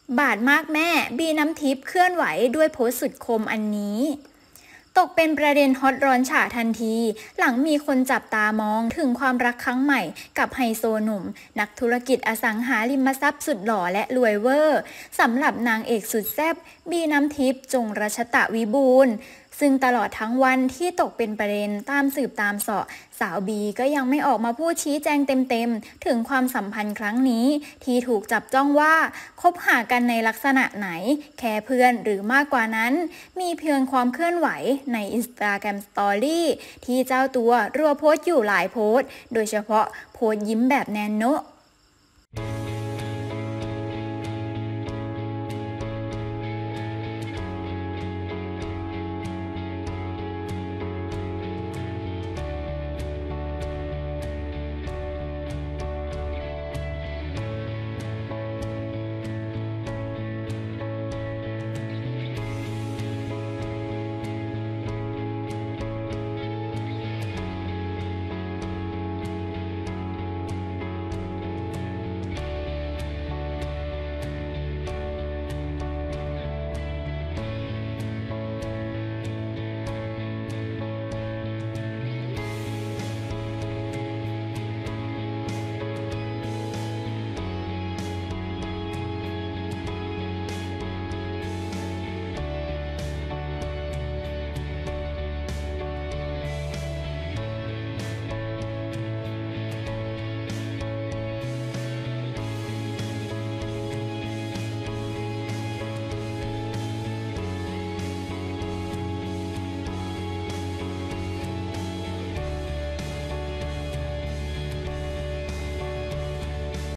บาดมากแม่บีน้ำทิพย์เคลื่อนไหวด้วยโพสต์สุดคมอันนี้ตกเป็นประเด็นฮอตร้อนฉ่าทันทีหลังมีคนจับตามองถึงความรักครั้งใหม่กับไฮโซหนุ่มนักธุรกิจอสังหาริมทรัพย์สุดหล่อและรวยเวอร์สำหรับนางเอกสุดแซ่บบีน้ำทิพย์จงรัชตะวิบูลย์ซึ่งตลอดทั้งวันที่ตกเป็นประเด็นตามสืบตามเสาะสาวบีก็ยังไม่ออกมาพูดชี้แจงเต็มๆถึงความสัมพันธ์ครั้งนี้ที่ถูกจับจ้องว่าคบหากันในลักษณะไหนแค่เพื่อนหรือมากกว่านั้นมีเพียงความเคลื่อนไหวใน Instagram Story ที่เจ้าตัวรัวโพสต์อยู่หลายโพสต์โดยเฉพาะโพสต์ยิ้มแบบแนนโนะ